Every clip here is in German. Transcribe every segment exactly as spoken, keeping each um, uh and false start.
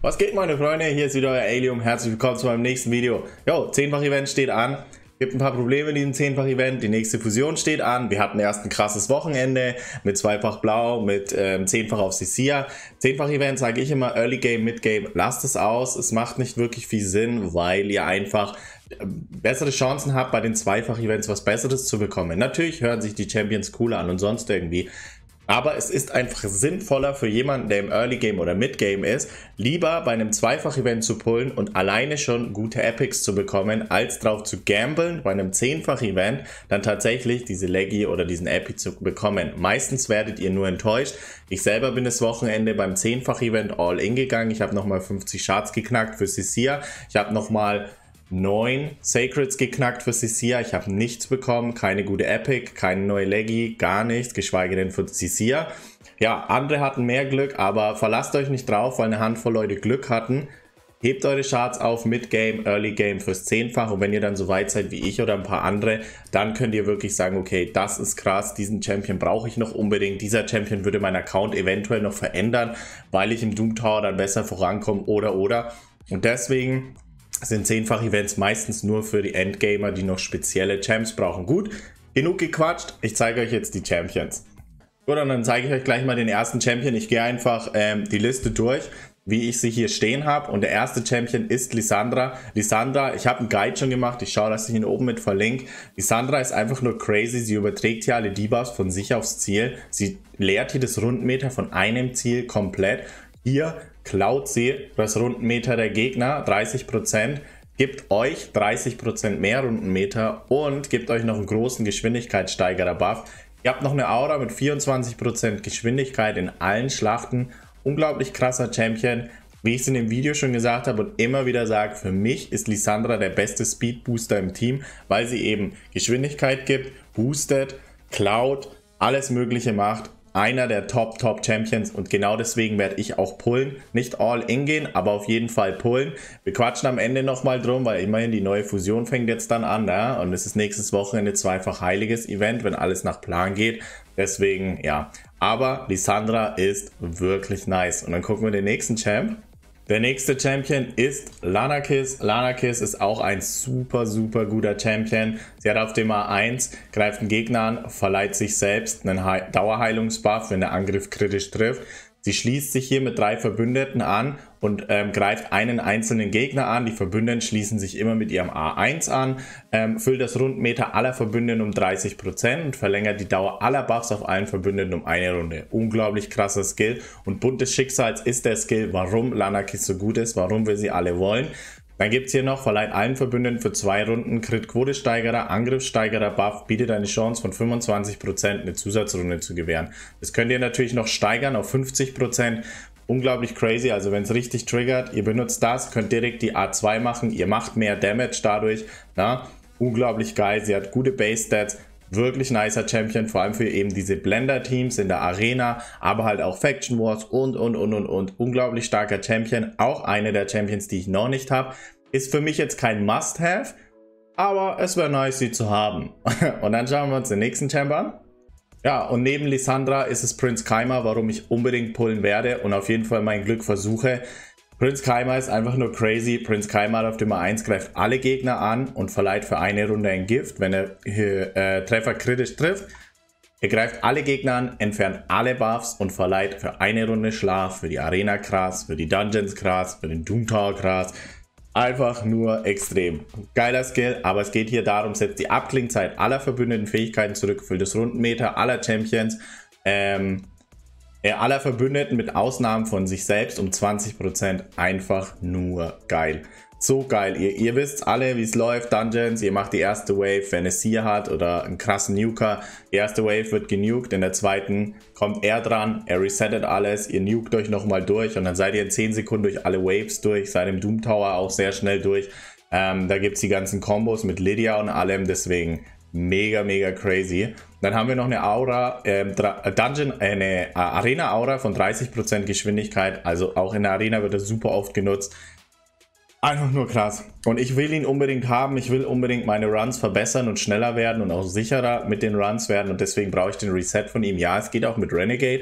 Was geht, meine Freunde? Hier ist wieder euer Alium. Herzlich willkommen zu meinem nächsten Video. Jo, zehnfach-Event steht an. Gibt ein paar Probleme in diesem zehnfach-Event. Die nächste Fusion steht an. Wir hatten erst ein krasses Wochenende mit zweifach blau, mit ähm, zehnfach auf Sisia. zehnfach-Event sage ich immer, Early Game, Mid Game, lasst es aus. Es macht nicht wirklich viel Sinn, weil ihr einfach bessere Chancen habt, bei den zweifach-Events was Besseres zu bekommen. Natürlich hören sich die Champions cooler an und sonst irgendwie. Aber es ist einfach sinnvoller für jemanden, der im Early Game oder Mid Game ist, lieber bei einem Zweifach-Event zu pullen und alleine schon gute Epics zu bekommen, als drauf zu gamblen, bei einem zehnfach-Event dann tatsächlich diese Leggy oder diesen Epic zu bekommen. Meistens werdet ihr nur enttäuscht. Ich selber bin das Wochenende beim zehnfach-Event all in gegangen. Ich habe nochmal fünfzig Shards geknackt für Sisia. Ich habe nochmal neun Sacreds geknackt für Sisia. Ich habe nichts bekommen, keine gute Epic, keine neue Leggy, gar nichts, geschweige denn für Sisia. Ja, andere hatten mehr Glück, aber verlasst euch nicht drauf, weil eine Handvoll Leute Glück hatten. Hebt eure Charts auf Mid Game, Early Game fürs zehnfach und wenn ihr dann so weit seid wie ich oder ein paar andere, dann könnt ihr wirklich sagen, okay, das ist krass, diesen Champion brauche ich noch unbedingt. Dieser Champion würde meinen Account eventuell noch verändern, weil ich im Doom Tower dann besser vorankomme oder oder. Und deswegen sind zehnfach-Events meistens nur für die Endgamer, die noch spezielle Champs brauchen. Gut, genug gequatscht, ich zeige euch jetzt die Champions. Gut, und dann zeige ich euch gleich mal den ersten Champion. Ich gehe einfach ähm, die Liste durch, wie ich sie hier stehen habe. Und der erste Champion ist Lissandra. Lissandra, ich habe einen Guide schon gemacht, ich schaue, dass ich ihn oben mit verlinke. Lissandra ist einfach nur crazy, sie überträgt hier alle Debuffs von sich aufs Ziel. Sie leert hier das Rundenmeter von einem Ziel komplett. Hier klaut sie das Rundenmeter der Gegner, dreißig Prozent, gibt euch dreißig Prozent mehr Rundenmeter und gibt euch noch einen großen Geschwindigkeitssteigerer-Buff. Ihr habt noch eine Aura mit vierundzwanzig Prozent Geschwindigkeit in allen Schlachten. Unglaublich krasser Champion. Wie ich es in dem Video schon gesagt habe und immer wieder sage, für mich ist Lissandra der beste Speed Booster im Team, weil sie eben Geschwindigkeit gibt, boostet, klaut, alles Mögliche macht. Einer der Top-Top-Champions und genau deswegen werde ich auch pullen. Nicht all in gehen, aber auf jeden Fall pullen. Wir quatschen am Ende nochmal drum, weil immerhin die neue Fusion fängt jetzt dann an. Ja? Und es ist nächstes Wochenende zweifach heiliges Event, wenn alles nach Plan geht. Deswegen, ja. Aber Lissandra ist wirklich nice. Und dann gucken wir den nächsten Champ. Der nächste Champion ist Lanakis. Lanakis ist auch ein super, super guter Champion. Sie hat auf dem A eins, greift einen Gegner an, verleiht sich selbst einen Dauerheilungsbuff, wenn der Angriff kritisch trifft. Sie schließt sich hier mit drei Verbündeten an und ähm, greift einen einzelnen Gegner an. Die Verbündeten schließen sich immer mit ihrem A eins an, ähm, füllt das Rundenmeter aller Verbündeten um dreißig Prozent und verlängert die Dauer aller Buffs auf allen Verbündeten um eine Runde. Unglaublich krasser Skill und Bund des Schicksals ist der Skill, warum Lanakis so gut ist, warum wir sie alle wollen. Dann gibt es hier noch, verleiht allen Verbündeten für zwei Runden Crit-Quote-Steigerer, Angriffssteigerer Buff, bietet eine Chance von fünfundzwanzig Prozent eine Zusatzrunde zu gewähren. Das könnt ihr natürlich noch steigern auf fünfzig Prozent. Unglaublich crazy, also wenn es richtig triggert, ihr benutzt das, könnt direkt die A zwei machen, ihr macht mehr Damage dadurch. Na? Unglaublich geil, sie hat gute Base-Stats. Wirklich nicer Champion, vor allem für eben diese Blender-Teams in der Arena, aber halt auch Faction Wars und, und, und, und, und. Unglaublich starker Champion, auch eine der Champions, die ich noch nicht habe. Ist für mich jetzt kein Must-Have, aber es wäre nice, sie zu haben. Und dann schauen wir uns den nächsten Champ an. Ja, und neben Lissandra ist es Prince Kaima, warum ich unbedingt pullen werde und auf jeden Fall mein Glück versuche. Prince Kaima ist einfach nur crazy. Prince Kaima auf dem A eins greift alle Gegner an und verleiht für eine Runde ein Gift, wenn er äh, Treffer kritisch trifft. Er greift alle Gegner an, entfernt alle Buffs und verleiht für eine Runde Schlaf, für die Arena krass, für die Dungeons krass, für den Doom Tower krass. Einfach nur extrem. Geiler Skill, aber es geht hier darum, setzt die Abklingzeit aller verbündeten Fähigkeiten zurück, füllt das Rundenmeter aller Champions, ähm, aller Verbündeten mit Ausnahmen von sich selbst um zwanzig Prozent. Einfach nur geil. So geil. Ihr, ihr wisst alle, wie es läuft. Dungeons, ihr macht die erste Wave, wenn es hier hat oder einen krassen Nuker. Die erste Wave wird genukt, in der zweiten kommt er dran, er resettet alles, ihr nukt euch nochmal durch und dann seid ihr in zehn Sekunden durch alle Waves durch, seid im Doom Tower auch sehr schnell durch. Ähm, da gibt es die ganzen Kombos mit Lydia und allem, deswegen mega, mega crazy. Dann haben wir noch eine Aura, äh, Dungeon, äh, eine Arena-Aura von dreißig Prozent Geschwindigkeit. Also auch in der Arena wird das super oft genutzt. Einfach nur krass. Und ich will ihn unbedingt haben. Ich will unbedingt meine Runs verbessern und schneller werden und auch sicherer mit den Runs werden. Und deswegen brauche ich den Reset von ihm. Ja, es geht auch mit Renegade.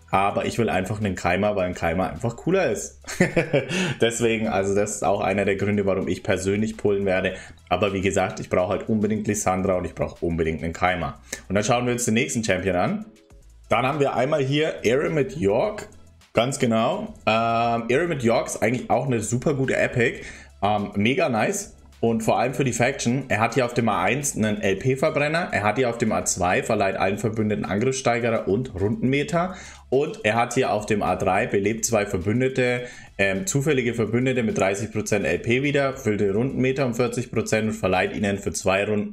aber ich will einfach einen Keimer, weil ein Keimer einfach cooler ist. Deswegen, also das ist auch einer der Gründe, warum ich persönlich pullen werde. Aber wie gesagt, ich brauche halt unbedingt Lissandra und ich brauche unbedingt einen Keimer. Und dann schauen wir uns den nächsten Champion an. Dann haben wir einmal hier Aramid York. Ganz genau. Ähm, Aramid York ist eigentlich auch eine super gute Epic. Ähm, mega nice. Und vor allem für die Faction, er hat hier auf dem A eins einen L P-Verbrenner, er hat hier auf dem A zwei verleiht allen Verbündeten Angriffssteigerer und Rundenmeter und er hat hier auf dem A drei belebt zwei Verbündete, ähm, zufällige Verbündete mit dreißig Prozent L P wieder, füllt den Rundenmeter um vierzig Prozent und verleiht ihnen für zwei Runden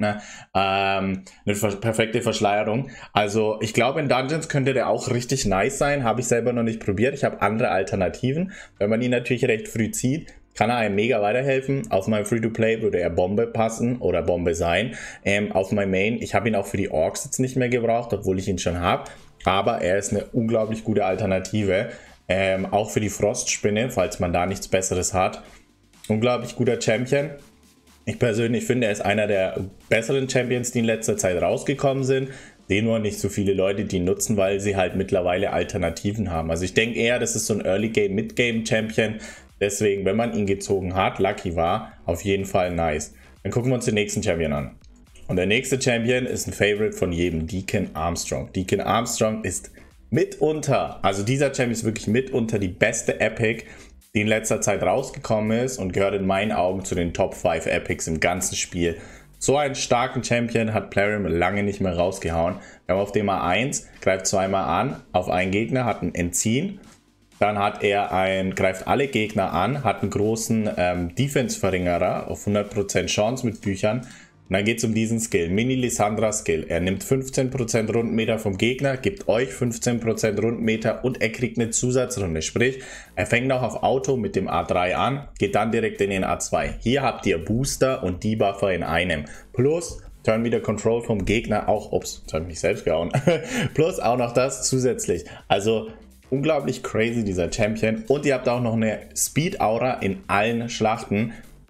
ähm, eine perfekte Verschleierung. Also ich glaube, in Dungeons könnte der auch richtig nice sein, habe ich selber noch nicht probiert, ich habe andere Alternativen, wenn man ihn natürlich recht früh zieht, kann er einem mega weiterhelfen. Auf meinem Free-to-Play würde er Bombe passen oder Bombe sein. Ähm, auf meinem Main, ich habe ihn auch für die Orks jetzt nicht mehr gebraucht, obwohl ich ihn schon habe. Aber er ist eine unglaublich gute Alternative. Ähm, auch für die Frostspinne, falls man da nichts Besseres hat. Unglaublich guter Champion. Ich persönlich finde, er ist einer der besseren Champions, die in letzter Zeit rausgekommen sind. Sehen nur nicht so viele Leute, die ihn nutzen, weil sie halt mittlerweile Alternativen haben. Also ich denke eher, das ist so ein Early-Game, Mid-Game-Champion. Deswegen, wenn man ihn gezogen hat, lucky war, auf jeden Fall nice. Dann gucken wir uns den nächsten Champion an. Und der nächste Champion ist ein Favorite von jedem, Deacon Armstrong. Deacon Armstrong ist mitunter, also dieser Champion ist wirklich mitunter die beste Epic, die in letzter Zeit rausgekommen ist und gehört in meinen Augen zu den Top fünf Epics im ganzen Spiel. So einen starken Champion hat Plarium lange nicht mehr rausgehauen. Wir haben auf dem A eins, greift zweimal an, auf einen Gegner, hat ein Entziehen. Dann hat er ein, greift alle Gegner an, hat einen großen ähm, Defense-Verringerer auf hundert Prozent Chance mit Büchern. Und dann geht es um diesen Skill, Mini-Lissandra-Skill. Er nimmt fünfzehn Prozent Rundenmeter vom Gegner, gibt euch fünfzehn Prozent Rundenmeter und er kriegt eine Zusatzrunde. Sprich, er fängt auch auf Auto mit dem A drei an, geht dann direkt in den A zwei. Hier habt ihr Booster und Debuffer in einem. Plus Turn wieder Control vom Gegner auch, ups, jetzt habe ich mich selbst gehauen. Plus auch noch das zusätzlich. Also unglaublich crazy, dieser Champion. Und ihr habt auch noch eine Speed-Aura in allen Schlachten.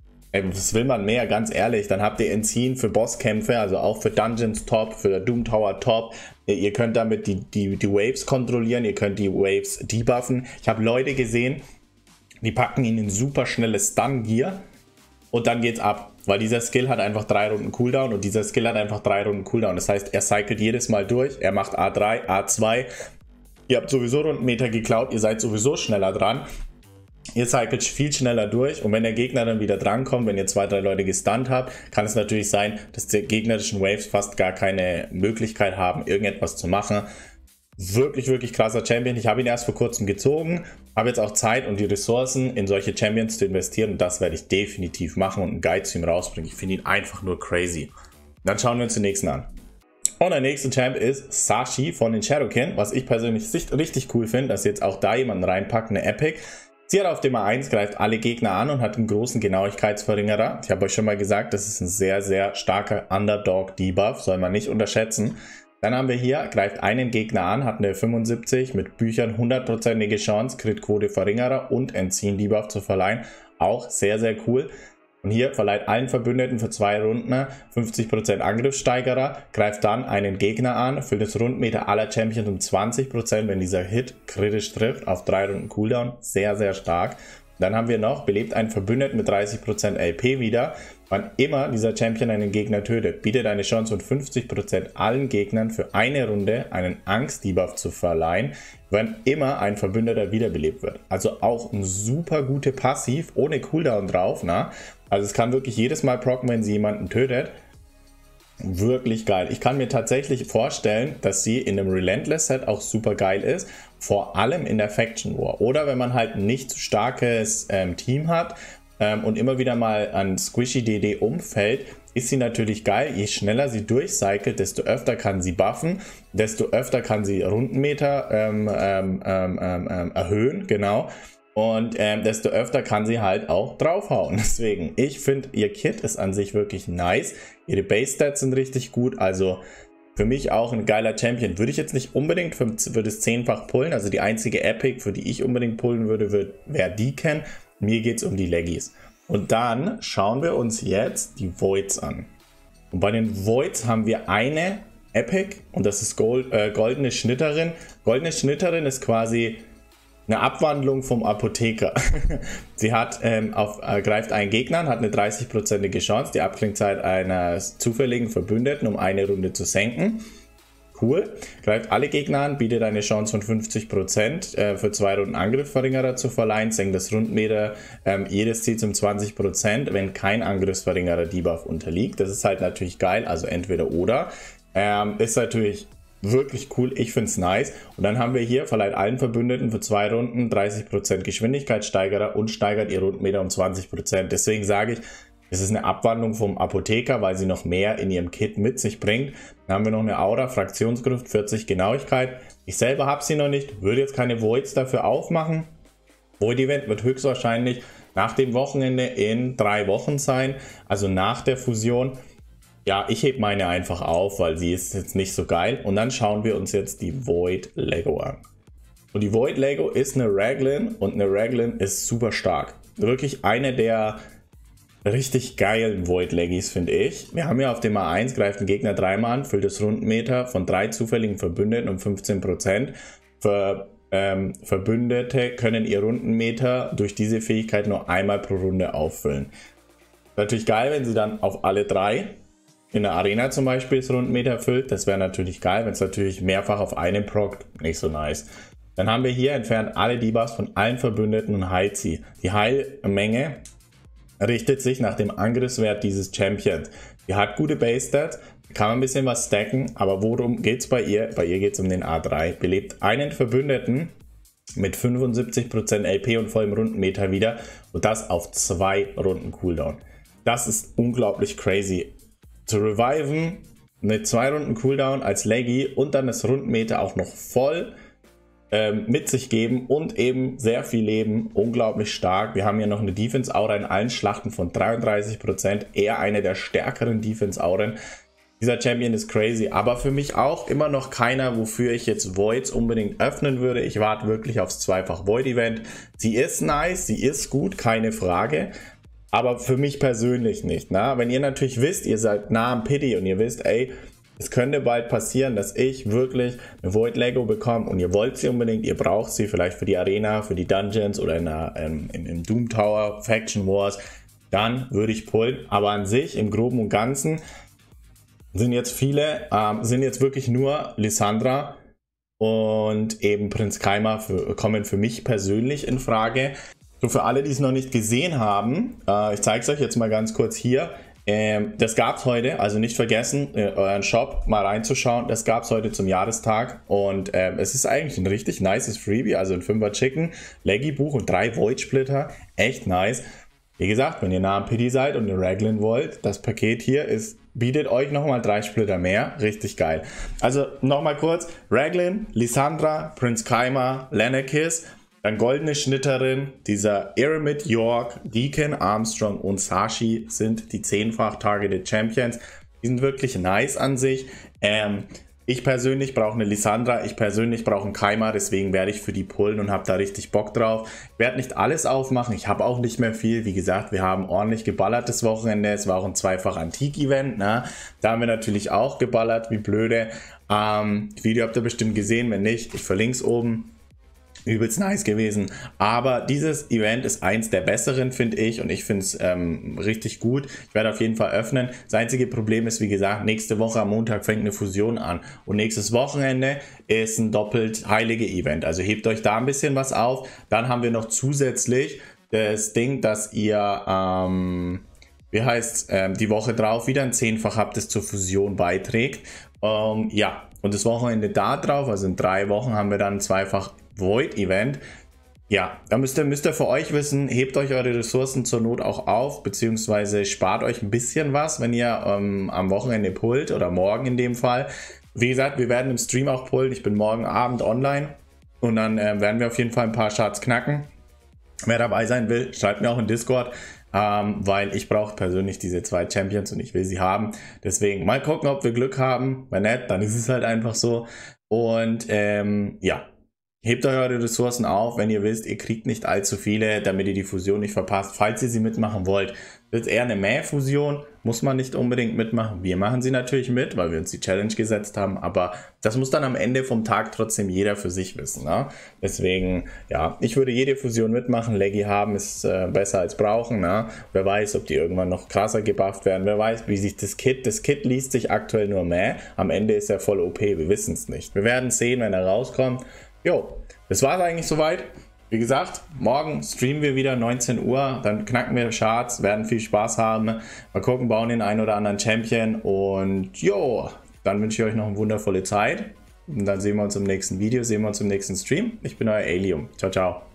Was will man mehr, ganz ehrlich. Dann habt ihr Entziehen für Bosskämpfe, also auch für Dungeons top, für Doom Tower top. Ihr könnt damit die, die, die Waves kontrollieren, ihr könnt die Waves debuffen. Ich habe Leute gesehen, die packen ihn in super schnelles Stun-Gear und dann geht's ab. Weil dieser Skill hat einfach drei Runden Cooldown und dieser Skill hat einfach drei Runden Cooldown. Das heißt, er cycelt jedes Mal durch, er macht A drei, A zwei. Ihr habt sowieso Rundenmeter geklaut, ihr seid sowieso schneller dran. Ihr cycelt viel schneller durch und wenn der Gegner dann wieder drankommt, wenn ihr zwei, drei Leute gestunt habt, kann es natürlich sein, dass die gegnerischen Waves fast gar keine Möglichkeit haben, irgendetwas zu machen. Wirklich, wirklich krasser Champion. Ich habe ihn erst vor kurzem gezogen, habe jetzt auch Zeit und die Ressourcen in solche Champions zu investieren und das werde ich definitiv machen und einen Guide zu ihm rausbringen. Ich finde ihn einfach nur crazy. Dann schauen wir uns den nächsten an. Und der nächste Champ ist Sashi von den Shadowkin, was ich persönlich richtig cool finde, dass sie jetzt auch da jemanden reinpackt, eine Epic. Sie hat auf dem A eins, greift alle Gegner an und hat einen großen Genauigkeitsverringerer. Ich habe euch schon mal gesagt, das ist ein sehr, sehr starker Underdog-Debuff, soll man nicht unterschätzen. Dann haben wir hier, greift einen Gegner an, hat eine fünfundsiebzig mit Büchern, hundertprozentige Chance, Crit-Quote Verringerer und Entziehen-Debuff zu verleihen. Auch sehr, sehr cool. Und hier verleiht allen Verbündeten für zwei Runden fünfzig Prozent Angriffssteigerer, greift dann einen Gegner an, füllt das Rundenmeter aller Champions um zwanzig Prozent, wenn dieser Hit kritisch trifft, auf drei Runden Cooldown. Sehr, sehr stark. Dann haben wir noch, belebt einen Verbündeten mit dreißig Prozent L P wieder. Wann immer dieser Champion einen Gegner tötet, bietet eine Chance von fünfzig Prozent allen Gegnern für eine Runde einen Angst-Debuff zu verleihen, wann immer ein Verbündeter wiederbelebt wird. Also auch ein super gute Passiv, ohne Cooldown drauf. Na? Also es kann wirklich jedes Mal procken, wenn sie jemanden tötet. Wirklich geil. Ich kann mir tatsächlich vorstellen, dass sie in einem Relentless Set auch super geil ist. Vor allem in der Faction War. Oder wenn man halt ein nicht zu starkes ähm, Team hat ähm, und immer wieder mal an Squishy D D umfällt, ist sie natürlich geil. Je schneller sie durchcycelt, desto öfter kann sie buffen, desto öfter kann sie Rundenmeter ähm, ähm, ähm, ähm, erhöhen, genau. Und ähm, desto öfter kann sie halt auch draufhauen. Deswegen, ich finde, ihr Kit ist an sich wirklich nice. Ihre Base-Stats sind richtig gut. Also für mich auch ein geiler Champion. Würde ich jetzt nicht unbedingt für, für das zehnfach pullen. Also die einzige Epic, für die ich unbedingt pullen würde, wäre Deacon. Mir geht es um die Leggies. Und dann schauen wir uns jetzt die Voids an. Und bei den Voids haben wir eine Epic und das ist Gold, äh, Goldene Schnitterin. Goldene Schnitterin ist quasi eine Abwandlung vom Apotheker. Sie hat ähm, auf, äh, greift einen Gegner an, hat eine dreißig-prozentige Chance, die Abklingzeit eines zufälligen Verbündeten um eine Runde zu senken. Cool. Greift alle Gegner an, bietet eine Chance von fünfzig Prozent äh, für zwei Runden Angriffsverringerer zu verleihen, senkt das Rundenmeter ähm, jedes Ziels um zwanzig Prozent, wenn kein Angriffsverringerer Debuff unterliegt. Das ist halt natürlich geil, also entweder oder. Ähm, ist natürlich wirklich cool, ich finde es nice. Und dann haben wir hier, verleiht allen Verbündeten für zwei Runden dreißig Prozent Geschwindigkeitssteigerer und steigert ihr Rundenmeter um zwanzig Prozent. Deswegen sage ich, es ist eine Abwandlung vom Apotheker, weil sie noch mehr in ihrem Kit mit sich bringt. Dann haben wir noch eine Aura, Fraktionsgriff, vierzig Genauigkeit. Ich selber habe sie noch nicht, würde jetzt keine Voids dafür aufmachen. Void Event wird höchstwahrscheinlich nach dem Wochenende in drei Wochen sein, also nach der Fusion. Ja, ich hebe meine einfach auf, weil sie ist jetzt nicht so geil. Und dann schauen wir uns jetzt die Void Lego an. Und die Void Lego ist eine Raglan und eine Raglan ist super stark. Wirklich eine der richtig geilen Void Leggies, finde ich. Wir haben ja auf dem A eins, greift den Gegner dreimal an, füllt das Rundenmeter von drei zufälligen Verbündeten um fünfzehn Prozent. Ver, ähm, Verbündete können ihr Rundenmeter durch diese Fähigkeit nur einmal pro Runde auffüllen. Natürlich geil, wenn sie dann auf alle drei in der Arena zum Beispiel das Rundenmeter füllt. Das wäre natürlich geil, wenn es natürlich mehrfach auf einen prockt. Nicht so nice. Dann haben wir hier entfernt alle Debuffs von allen Verbündeten und heilt sie. Die Heilmenge richtet sich nach dem Angriffswert dieses Champions. Die hat gute Base-Stats, kann man ein bisschen was stacken, aber worum geht es bei ihr? Bei ihr geht es um den A drei. Belebt einen Verbündeten mit fünfundsiebzig Prozent L P und vollem Rundenmeter wieder und das auf zwei Runden Cooldown. Das ist unglaublich crazy. Zu reviven mit zwei Runden Cooldown als Leggy und dann das Rundenmeter auch noch voll ähm, mit sich geben und eben sehr viel Leben, unglaublich stark. Wir haben hier noch eine Defense-Aura in allen Schlachten von dreiunddreißig Prozent, eher eine der stärkeren Defense-Auren. Dieser Champion ist crazy, aber für mich auch immer noch keiner, wofür ich jetzt Voids unbedingt öffnen würde. Ich warte wirklich aufs zweifach Void-Event. Sie ist nice, sie ist gut, keine Frage. Aber für mich persönlich nicht. Na? Wenn ihr natürlich wisst, ihr seid nah am Pity und ihr wisst, ey, es könnte bald passieren, dass ich wirklich eine Void Lego bekomme und ihr wollt sie unbedingt, ihr braucht sie vielleicht für die Arena, für die Dungeons oder in der, ähm, im, im Doom Tower, Faction Wars, dann würde ich pullen. Aber an sich, im Groben und Ganzen, sind jetzt viele, ähm, sind jetzt wirklich nur Lissandra und eben Prinz Keima für, kommen für mich persönlich in Frage. So, für alle, die es noch nicht gesehen haben, äh, ich zeige es euch jetzt mal ganz kurz hier. Ähm, das gab es heute, also nicht vergessen, äh, euren Shop mal reinzuschauen. Das gab es heute zum Jahrestag und ähm, es ist eigentlich ein richtig nices Freebie, also ein fünfer Chicken, Leggy-Buch und drei Void-Splitter. Echt nice. Wie gesagt, wenn ihr nah am Pity seid und eine Raglan wollt, das Paket hier ist, bietet euch nochmal drei Splitter mehr. Richtig geil. Also nochmal kurz, Raglan, Lissandra, Prinz Keima, Lenakis, dann Goldene Schnitterin, dieser Aramid York, Deacon, Armstrong und Sashi sind die zehnfach Targeted Champions. Die sind wirklich nice an sich. Ähm, ich persönlich brauche eine Lissandra, ich persönlich brauche einen Keima, deswegen werde ich für die pullen und habe da richtig Bock drauf. Ich werde nicht alles aufmachen, ich habe auch nicht mehr viel. Wie gesagt, wir haben ordentlich geballert das Wochenende. Es war auch ein zweifach Antik-Event. Ne? Da haben wir natürlich auch geballert, wie blöde. Ähm, das Video habt ihr bestimmt gesehen, wenn nicht, ich verlinke es oben. Übelst nice gewesen, aber dieses Event ist eins der besseren, finde ich, und ich finde es ähm, richtig gut. Ich werde auf jeden Fall öffnen. Das einzige Problem ist, wie gesagt, nächste Woche am Montag fängt eine Fusion an und nächstes Wochenende ist ein doppelt heilige Event, also hebt euch da ein bisschen was auf. Dann haben wir noch zusätzlich das Ding, dass ihr ähm, wie heißt ähm, die Woche drauf wieder ein zehnfach habt, das zur Fusion beiträgt. Ähm, ja, und das Wochenende da drauf, also in drei Wochen haben wir dann zweifach Void Event. Ja, da müsst ihr, müsst ihr für euch wissen, hebt euch eure Ressourcen zur Not auch auf, beziehungsweise spart euch ein bisschen was, wenn ihr ähm, am Wochenende pullt oder morgen in dem Fall. Wie gesagt, wir werden im Stream auch pullen. Ich bin morgen Abend online und dann äh, werden wir auf jeden Fall ein paar Charts knacken. Wer dabei sein will, schreibt mir auch in Discord, ähm, weil ich brauche persönlich diese zwei Champions und ich will sie haben. Deswegen mal gucken, ob wir Glück haben. Wenn nicht, dann ist es halt einfach so. Und ähm, ja. hebt euch eure Ressourcen auf, wenn ihr wisst, ihr kriegt nicht allzu viele, damit ihr die Fusion nicht verpasst. Falls ihr sie mitmachen wollt, wird eher eine Mähfusion, muss man nicht unbedingt mitmachen. Wir machen sie natürlich mit, weil wir uns die Challenge gesetzt haben, aber das muss dann am Ende vom Tag trotzdem jeder für sich wissen. Ne? Deswegen, ja, ich würde jede Fusion mitmachen. Leggy haben ist äh, besser als brauchen. Ne? Wer weiß, ob die irgendwann noch krasser gebufft werden. Wer weiß, wie sich das Kit, das Kit liest sich aktuell nur Mäh. Am Ende ist er voll O P, wir wissen es nicht. Wir werden sehen, wenn er rauskommt. Jo, das war es eigentlich soweit. Wie gesagt, morgen streamen wir wieder neunzehn Uhr, dann knacken wir Charts, werden viel Spaß haben. Mal gucken, bauen den einen oder anderen Champion und jo, dann wünsche ich euch noch eine wundervolle Zeit. Und dann sehen wir uns im nächsten Video, sehen wir uns im nächsten Stream. Ich bin euer Alium. Ciao, ciao.